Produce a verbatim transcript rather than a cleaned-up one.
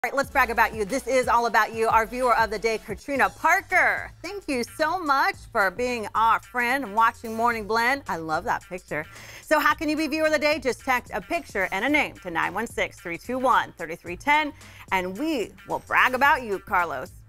All right, let's brag about you. This is all about you, our viewer of the day, Katrina Parker. Thank you so much for being our friend and watching Morning Blend. I love that picture. So how can you be viewer of the day? Just text a picture and a name to nine one six, three two one, three three one zero and we will brag about you, Carlos.